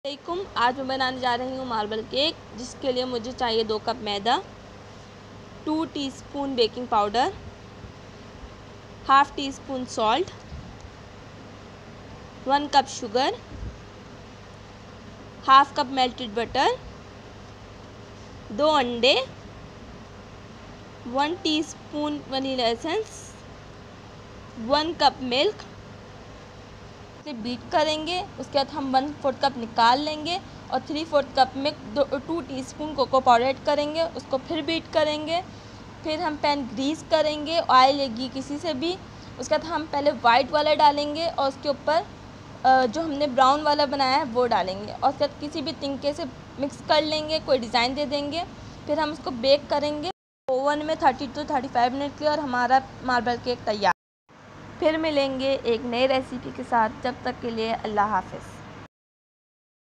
वालेकुम, आज मैं बनाने जा रही हूँ मार्बल केक, जिसके लिए मुझे चाहिए 2 कप मैदा, 2 teaspoon baking powder, half teaspoon salt, 1 cup sugar, half cup melted butter, 2 अंडे, 1 teaspoon vanilla essence, 1 cup milk से बीट करेंगे। उसके बाद हम 1/4 कप निकाल लेंगे और 3/4 कप में 2 टीस्पून कोको पाउडर ऐड करेंगे। उसको फिर बीट करेंगे। फिर हम पैन ग्रीस करेंगे, ऑयल या घी किसी से भी। उसके बाद हम पहले वाइट वाला डालेंगे और उसके ऊपर जो हमने ब्राउन वाला बनाया है वो डालेंगे और उसके बाद किसी भी तरीके से मिक्स कर लेंगे, कोई डिज़ाइन दे देंगे। फिर हम उसको बेक करेंगे ओवन में 30 to 35 मिनट के लिए और हमारा मार्बल केक तैयार। फिर मिलेंगे एक नई रेसिपी के साथ, जब तक के लिए अल्लाह हाफ़िज़।